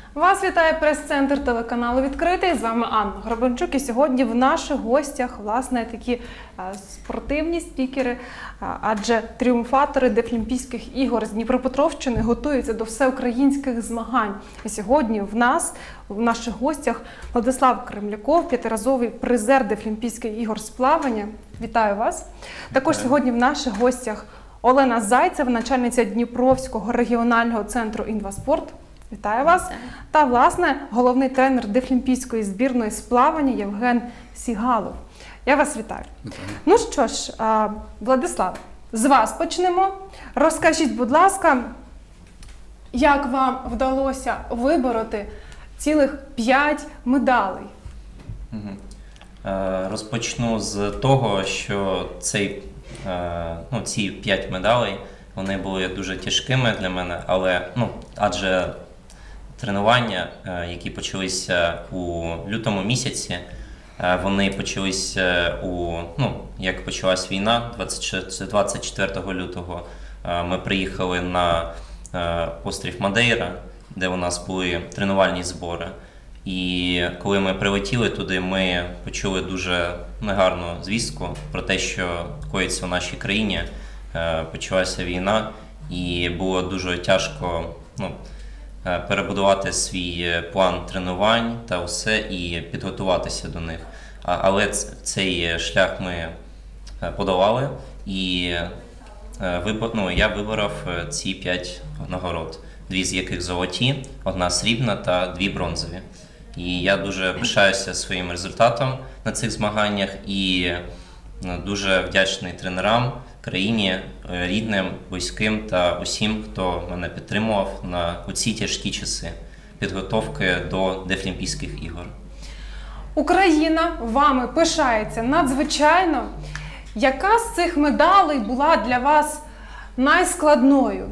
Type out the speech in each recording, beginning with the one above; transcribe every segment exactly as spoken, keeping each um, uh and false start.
Вас вітає прес-центр телеканалу «Відкритий». З вами Анна Грабанчук. І сьогодні в наших гостях, власне, такі а, спортивні спікери, а, адже тріумфатори Дефлімпійських ігор з Дніпропетровщини готуються до всеукраїнських змагань. І сьогодні в нас, в наших гостях, Владислав Кремляков, п'ятиразовий призер Дефлімпійських ігор з плавання. Вітаю вас. Також сьогодні в наших гостях Олена Зайцева, начальниця Дніпровського регіонального центру «Інваспорт». Вітаю вас. Вітаю. Та, власне, головний тренер Дефлімпійської збірної з плавання Євген Сігалов. Я вас вітаю. Вітаю. Ну що ж, Владислав, з вас почнемо. Розкажіть, будь ласка, як вам вдалося вибороти цілих п'ять медалей? Угу. Розпочну з того, що цей, ну, ці п'ять медалей, вони були дуже тяжкими для мене, але, ну, адже тренування, які почалися у лютому місяці, вони почалися у, ну, як почалась війна, двадцять четвертого лютого. Ми приїхали на острів Мадейра, де у нас були тренувальні збори. І коли ми прилетіли туди, ми почули дуже негарну звістку про те, що коїться у нашій країні. Почалася війна, і було дуже тяжко, ну, перебудувати свій план тренувань та усе і підготуватися до них. Але цей шлях ми подолали, і ну, я виборов ці п'ять нагород, дві з яких золоті, одна срібна та дві бронзові. І я дуже пишаюся своїм результатом на цих змаганнях і дуже вдячний тренерам, країні, рідним, близьким та усім, хто мене підтримував на ці тяжкі часи підготовки до Дефлімпійських ігор. Україна вами пишається надзвичайно. Яка з цих медалей була для вас найскладною?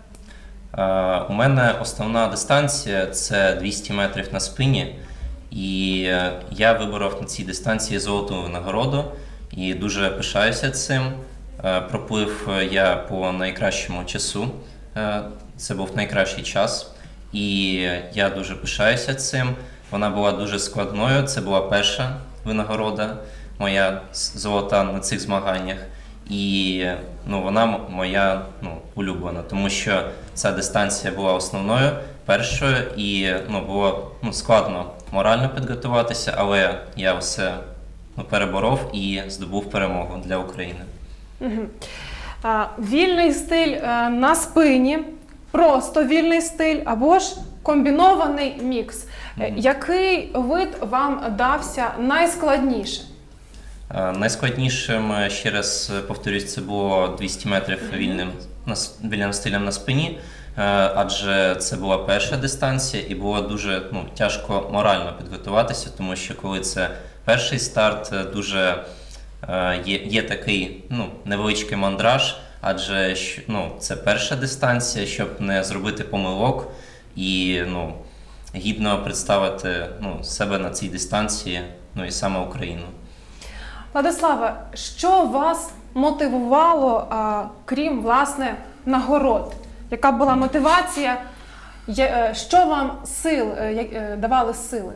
У мене основна дистанція – це двісті метрів на спині. І я виборов на цій дистанції золоту нагороду і дуже пишаюся цим. Проплив я по найкращому часу, це був найкращий час, і я дуже пишаюся цим. Вона була дуже складною, це була перша винагорода моя золота на цих змаганнях. І, ну, вона моя, ну, улюблена, тому що ця дистанція була основною, першою, і, ну, було, ну, складно морально підготуватися, але я все, ну, переборов і здобув перемогу для України. Угу. А, вільний стиль а, на спині, просто вільний стиль або ж комбінований мікс. Угу. Який вид вам дався найскладніше? А, найскладнішим, ще раз повторюсь, це було двісті метрів угу. вільним, вільним стилем на спині, адже це була перша дистанція і було дуже, ну, тяжко морально підготуватися, тому що коли це перший старт, дуже Є, є такий, ну, невеличкий мандраж, адже, ну, це перша дистанція, щоб не зробити помилок і, ну, гідно представити, ну, себе на цій дистанції, ну, і саме Україну. Владиславе, що вас мотивувало, а, крім, власне, нагород? Яка була мотивація? Що вам сил, давали сили?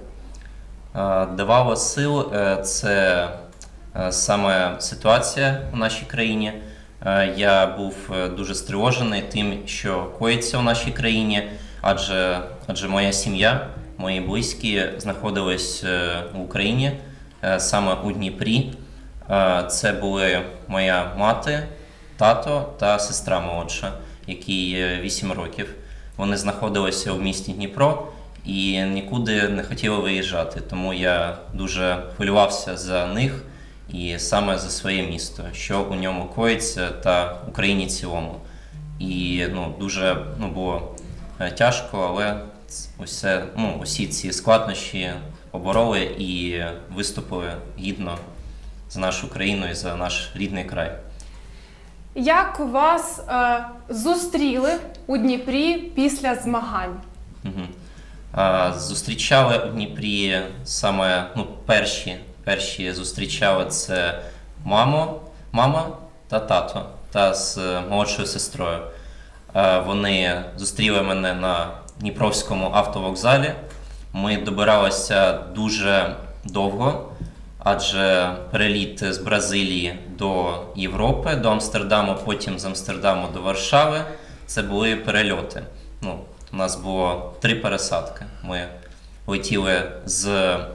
Давало сил – це саме ситуація в нашій країні. Я був дуже стривожений тим, що коїться в нашій країні, адже, адже моя сім'я, мої близькі знаходились в Україні, саме у Дніпрі. Це були моя мати, тато та сестра молодша, якій вісім років. Вони знаходилися у місті Дніпро і нікуди не хотіли виїжджати, тому я дуже хвилювався за них і саме за своє місто, що у ньому коїться та Україні в цілому. І, ну, дуже, ну, було тяжко, але усе, ну, усі ці складнощі побороли і виступили гідно за нашу країну і за наш рідний край. Як вас е, зустріли у Дніпрі після змагань? Угу. А, зустрічали у Дніпрі саме, ну, перші Перші зустрічали це мамо, мама та тато, та з молодшою сестрою. Вони зустріли мене на Дніпровському автовокзалі. Ми добиралися дуже довго, адже переліт з Бразилії до Європи, до Амстердаму, потім з Амстердаму до Варшави – це були перельоти. Ну, у нас було три пересадки. Ми летіли з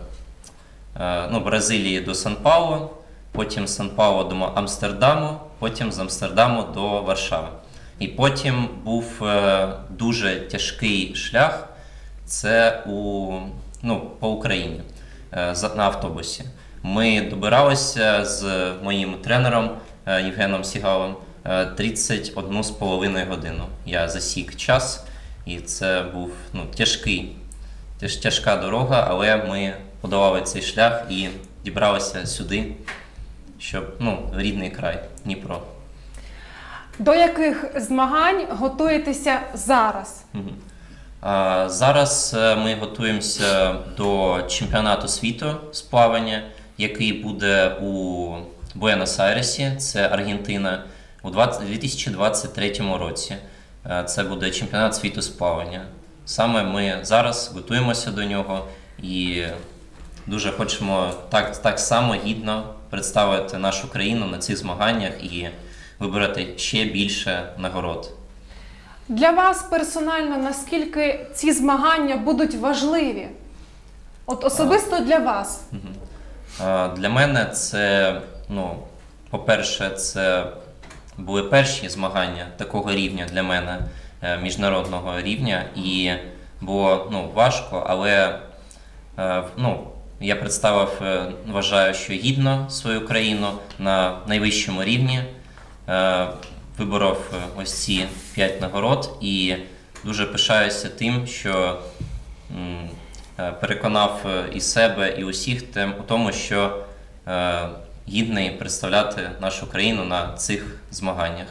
е, ну, Бразилії до Сан-Паулу, потім з Сан-Паулу до Амстердаму, потім з Амстердаму до Варшави. І потім був е, дуже тяжкий шлях, це у, ну, по Україні, е, на автобусі. Ми добиралися з моїм тренером е, Євгеном Сігалом е, тридцять одну з половиною годину. Я засік час, і це був, ну, тяжкий, тяж, тяжка дорога, але ми подолали цей шлях і дібралися сюди, щоб, ну, в рідний край, Дніпро. До яких змагань готуєтеся зараз? Угу. А, зараз ми готуємося до чемпіонату світу з плавання, який буде у Буенос-Айресі, це Аргентина, у дві тисячі двадцять третьому році. Це буде чемпіонат світу з плавання. Саме ми зараз готуємося до нього і дуже хочемо так, так само гідно представити нашу країну на цих змаганнях і вибрати ще більше нагород. Для вас персонально наскільки ці змагання будуть важливі? От особисто для вас? Для мене це, ну, по-перше, це були перші змагання такого рівня для мене, міжнародного рівня, і було, ну, важко, але, ну, я представив, вважаю, що гідно свою країну на найвищому рівні, виборов ось ці п'ять нагород і дуже пишаюся тим, що переконав і себе, і усіх у тому, що гідний представляти нашу країну на цих змаганнях.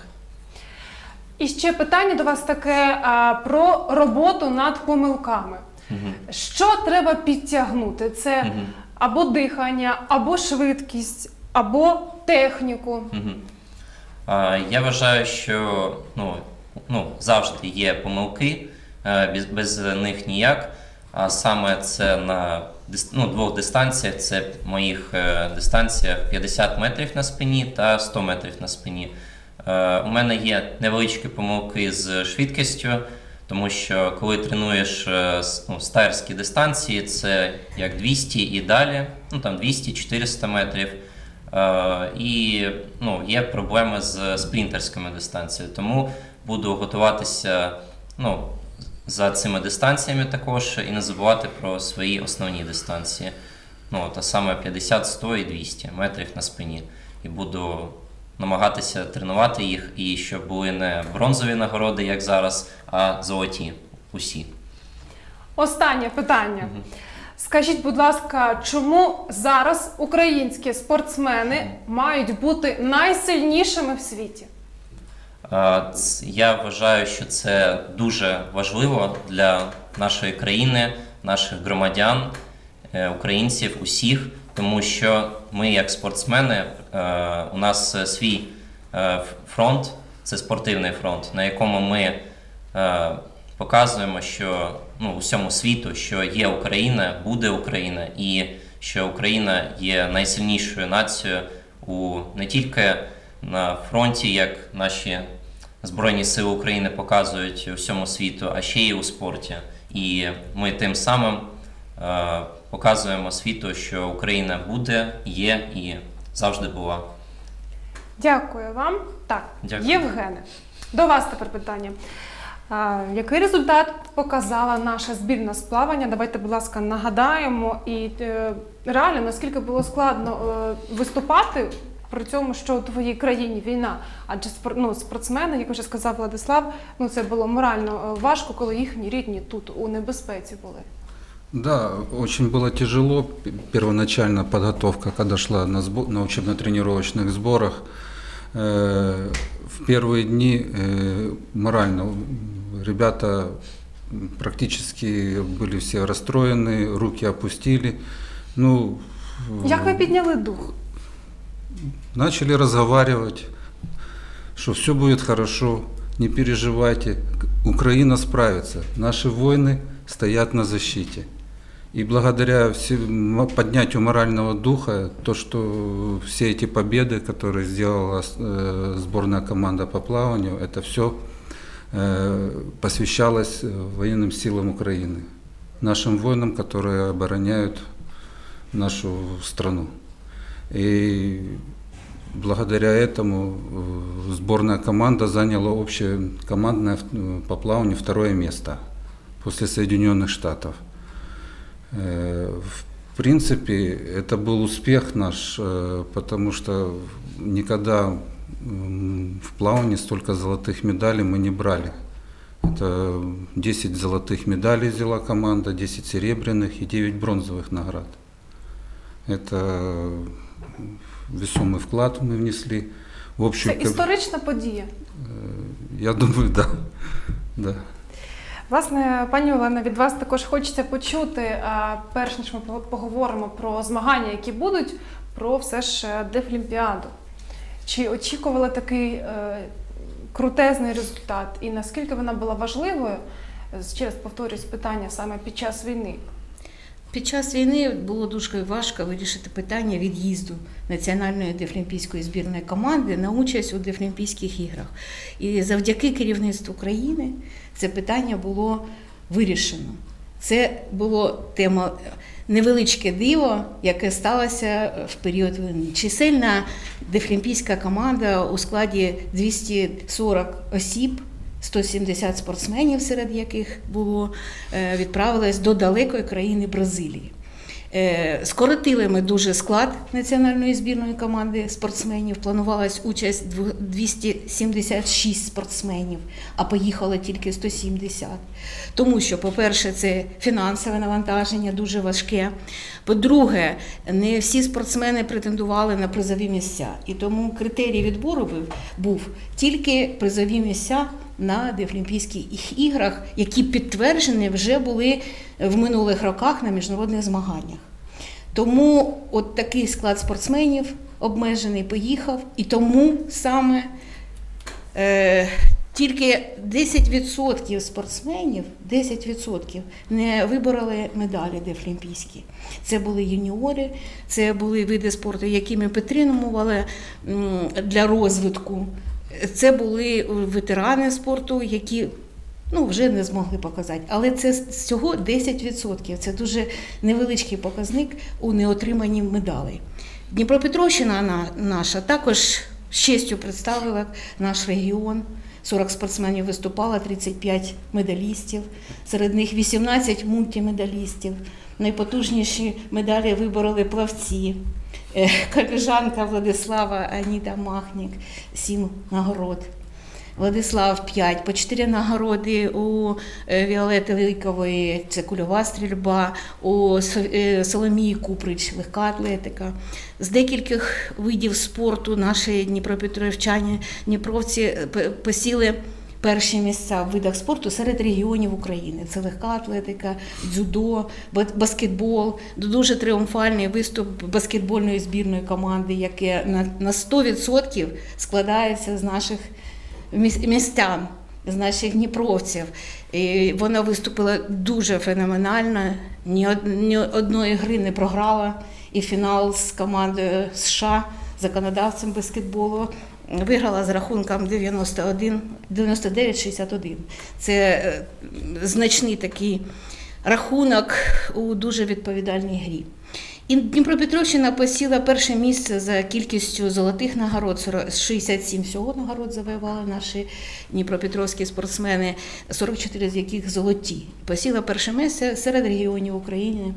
І ще питання до вас таке а, про роботу над помилками. Угу. Що треба підтягнути? Це угу. або дихання, або швидкість, або техніку. Угу. А, я вважаю, що, ну, ну, завжди є помилки, без, без них ніяк. А саме це на, ну, двох дистанціях, це в моїх е, дистанціях п'ятдесят метрів на спині та сто метрів на спині. Е, у мене є невеличкі помилки з швидкістю, тому що коли тренуєш е, ну, стаєрські дистанції, це як двісті і далі, ну там двісті-чотириста метрів. Е, і, ну, є проблеми з спринтерськими дистанціями, тому буду готуватися, ну, за цими дистанціями також і не забувати про свої основні дистанції. Ну, та саме п'ятдесят, сто і двісті метрів на спині. І буду намагатися тренувати їх, і щоб були не бронзові нагороди, як зараз, а золоті усі. Останнє питання. Угу. Скажіть, будь ласка, чому зараз українські спортсмени мають бути найсильнішими в світі? Я вважаю, що це дуже важливо для нашої країни, наших громадян, українців, усіх, тому що ми, як спортсмени, у нас свій фронт, це спортивний фронт, на якому ми показуємо, що, ну, усьому світу, що є Україна, буде Україна, і що Україна є найсильнішою нацією у не тільки на фронті, як наші Збройні Сили України показують усьому світу, а ще й у спорті. І ми тим самим е, показуємо світу, що Україна буде, є і завжди була. Дякую вам. Так, Дякую. Євгене, до вас тепер питання. А, який результат показала наша збірна з плавання? Давайте, будь ласка, нагадаємо. І е, реально, наскільки було складно е, виступати при цьому, що у твоїй країні війна, адже спор, ну, спортсмени, як вже сказав Владислав, ну, це було морально важко, коли їхні рідні тут у небезпеці були. Да, очень было тяжело. Первоначально подготовка, когда шла на, сбор, на учебно-тренировочных сборах, э, в первые дни э, морально ребята практически были все расстроены, руки опустили. Ну, як ви підняли дух? Начали разговаривать, что все будет хорошо, не переживайте. Украина справится. Наши воины стоят на защите. И благодаря поднятию морального духа, то, что все эти победы, которые сделала сборная команда по плаванию, это все посвящалось военным силам Украины, нашим воинам, которые обороняют нашу страну. И благодаря этому сборная команда заняла общее командное по плаванию второе место после Соединенных Штатов. В принципе, это был успех наш, потому что никогда в плавании столько золотых медалей мы не брали. Это десять золотых медалей взяла команда, десять серебряных и девять бронзовых наград. Это весомый вклад мы внесли в общую... Це історична подія? Я думаю, да. да. Власне, пані Олена, від вас також хочеться почути, перш ніж ми поговоримо про змагання, які будуть, про все ж Дефлімпіаду. Чи очікували такий е, крутезний результат і наскільки вона була важливою, ще раз повторюсь питання, саме під час війни? Під час війни було дуже важко вирішити питання від'їзду національної дефлімпійської збірної команди на участь у Дефлімпійських іграх. І завдяки керівництву країни це питання було вирішено. Це було тема невеличке диво, яке сталося в період війни. Чисельна дефлімпійська команда у складі двісті сорок осіб, сто сімдесят спортсменів, серед яких було, відправилась до далекої країни Бразилії. Скоротили ми дуже склад національної збірної команди спортсменів, планувалась участь двісті сімдесят шість спортсменів, а поїхало тільки сто сімдесят. Тому що, по-перше, це фінансове навантаження дуже важке. По-друге, не всі спортсмени претендували на призові місця. І тому критерій відбору був, був тільки призові місця на Дефлімпійських іграх, які підтверджені вже були в минулих роках на міжнародних змаганнях. Тому от такий склад спортсменів обмежений поїхав, і тому саме е, тільки десять відсотків спортсменів, десять відсотків не вибороли медалі дефлімпійські. Це були юніори, це були види спорту, які ми підтримували для розвитку. Це були ветерани спорту, які ну, вже не змогли показати. Але це всього десять відсотків. Це дуже невеличкий показник у неотриманні медалей. Дніпропетровщина наша також з честю представила наш регіон. сорок спортсменів виступало, тридцять п'ять медалістів, серед них вісімнадцять мультимедалістів. Найпотужніші медалі вибороли плавці. Колежанка Владислава Аніта Махнік, сім нагород. Владислав п'ять, по чотири нагороди у Віолети Ликової, це кульова стрільба, у Соломії Куприч, легка атлетика. З декількох видів спорту наші дніпропетровчані, дніпровці посіли перші місця в видах спорту серед регіонів України. Це легка атлетика, дзюдо, баскетбол, дуже тріумфальний виступ баскетбольної збірної команди, яке на сто відсотків складається з наших містян, з наших дніпровців. І вона виступила дуже феноменально, ні одної гри не програла, і фінал з командою США, законодавцем баскетболу, виграла з рахунком дев'яносто дев'ять шістдесят один. Це значний такий рахунок у дуже відповідальній грі. І Дніпропетровщина посіла перше місце за кількістю золотих нагород, шістдесят сім всього нагород завоювали наші дніпропетровські спортсмени, сорок чотири з яких золоті. Посіла перше місце серед регіонів України,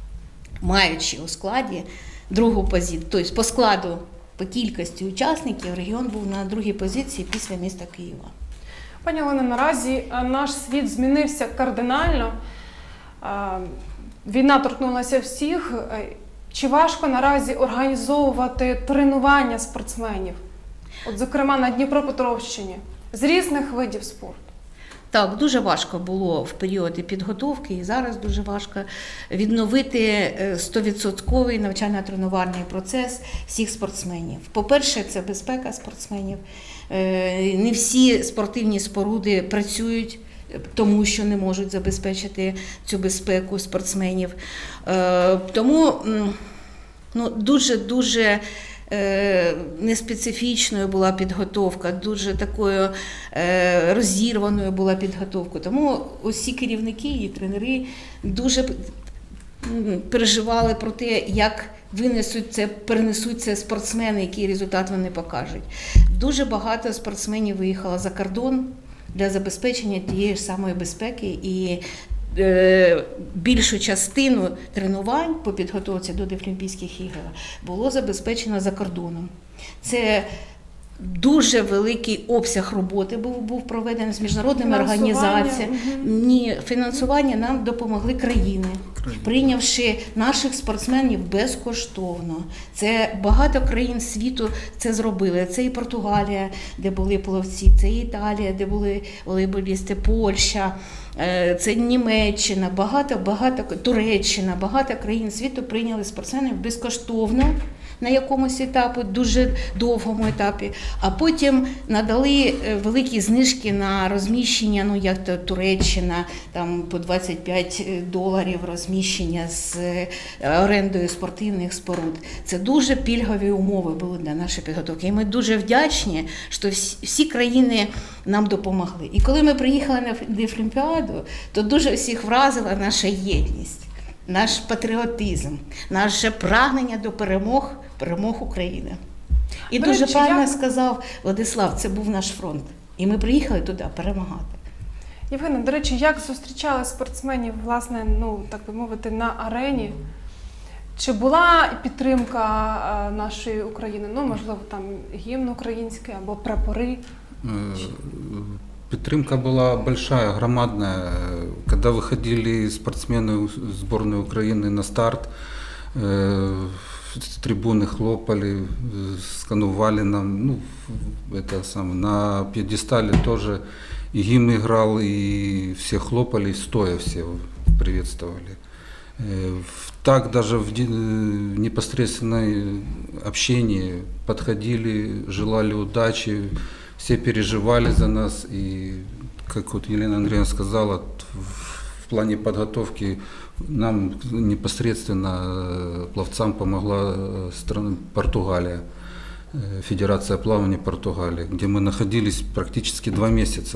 маючи у складі другу позицію, тобто по складу, по кількості учасників регіон був на другій позиції після міста Києва. Пані Олено, наразі наш світ змінився кардинально. Війна торкнулася всіх. Чи важко наразі організовувати тренування спортсменів? От, зокрема, на Дніпропетровщині, з різних видів спорту. Так, дуже важко було в періоди підготовки, і зараз дуже важко відновити сто відсотків навчально-тренувальний процес всіх спортсменів. По-перше, це безпека спортсменів. Не всі спортивні споруди працюють тому що не можуть забезпечити цю безпеку спортсменів. Е, Тому м, ну, дуже-дуже е, неспецифічною була підготовка, дуже такою е, розірваною була підготовка. Тому усі керівники і тренери дуже м, переживали про те, як винесуть це, перенесуть це спортсмени, який результат вони покажуть. Дуже багато спортсменів виїхало за кордон для забезпечення тієї ж самої безпеки, і е, більшу частину тренувань по підготовці до Дефлімпійських ігор було забезпечено за кордоном. Це дуже великий обсяг роботи був, був проведений з міжнародними організаціями. Угу. Ні, фінансування нам допомогли країни, прийнявши наших спортсменів безкоштовно. Це багато країн світу це зробили. Це і Португалія, де були пловці, це і Італія, де були волейболісти, Польща, це Німеччина, багато-багато, Туреччина, багато країн світу прийняли спортсменів безкоштовно на якомусь етапі, дуже довгому етапі, а потім надали великі знижки на розміщення, ну як то Туреччина, там по двадцять п'ять доларів розміщення з орендою спортивних споруд. Це дуже пільгові умови були для нашої підготовки. І ми дуже вдячні, що всі, всі країни нам допомогли. І коли ми приїхали на Дефлімпіаду, то дуже всіх вразила наша єдність, наш патріотизм, наше прагнення до перемог, перемог України. І До дуже речі, правильно як- сказав Владислав, це був наш фронт. І ми приїхали туди перемагати. Євгена, до речі, як зустрічали спортсменів, власне, ну, так би мовити, на арені? Чи була підтримка е, нашої України? Ну, можливо, там гімн український або прапори? Э, Підтримка была большая, громадная. Когда выходили спортсмены сборной Украины на старт, э, с трибуны хлопали, э, сканували нам. Ну, это самое, на пьедестале тоже и гимн играл, и все хлопали, и стоя все приветствовали. Э, в- Так даже в ди- э, непосредственном общении подходили, желали удачи, все переживали за нас, и, как вот Елена Андреевна сказала, т- в плане подготовки нам непосредственно э, пловцам помогла э, страна Португалия, э, Федерация плавания Португалии, где мы находились практически два месяца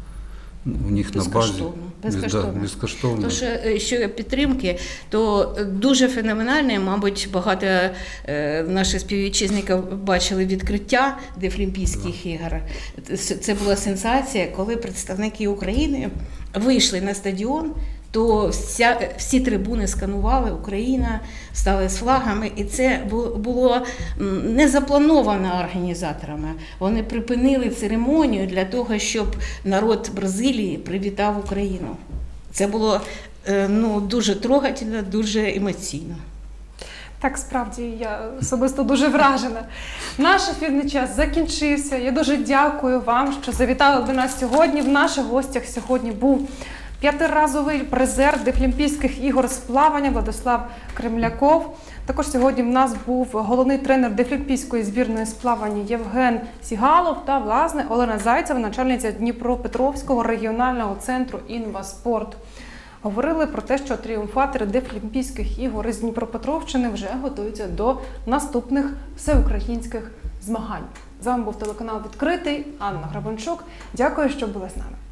у них на базе. Безкоштовно, безкоштовно. Да, безкоштовно. Тож, е, що підтримки, то дуже феноменальне, мабуть, багато е, наших співвітчизників бачили відкриття Дефлімпійських ігор. Це це була сенсація, коли представники України вийшли на стадіон, то вся, всі трибуни сканували Україна, стали з флагами, і це бу- було м, не заплановано організаторами. Вони припинили церемонію для того, щоб народ Бразилії привітав Україну. Це було е, ну, дуже трогательно, дуже емоційно. Так, справді, я особисто дуже вражена. Наш ефірний час закінчився. Я дуже дякую вам, що завітали до нас сьогодні. В наших гостях сьогодні був п'ятиразовий призер Дефлімпійських ігор з плавання Владислав Кремляков. Також сьогодні в нас був головний тренер Дефлімпійської збірної з плавання Євген Сігалов та, власне, Олена Зайцева, начальниця Дніпропетровського регіонального центру «Інваспорт». Говорили про те, що тріумфатори Дефлімпійських ігор із Дніпропетровщини вже готуються до наступних всеукраїнських змагань. З вами був телеканал «Відкритий», Анна Грабанчук. Дякую, що були з нами.